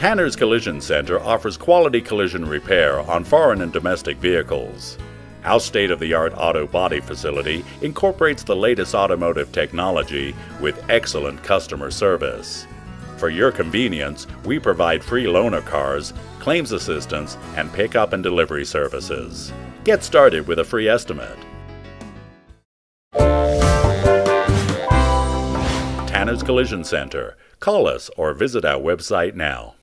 Tanner's Collision Center offers quality collision repair on foreign and domestic vehicles. Our state-of-the-art auto body facility incorporates the latest automotive technology with excellent customer service. For your convenience, we provide free loaner cars, claims assistance, and pickup and delivery services. Get started with a free estimate. Tanner's Collision Center. Call us or visit our website now.